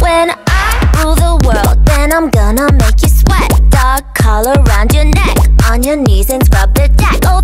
When I rule the world, then I'm gonna make you sweat. Dark color around your neck, on your knees and scrub the deck. Oh,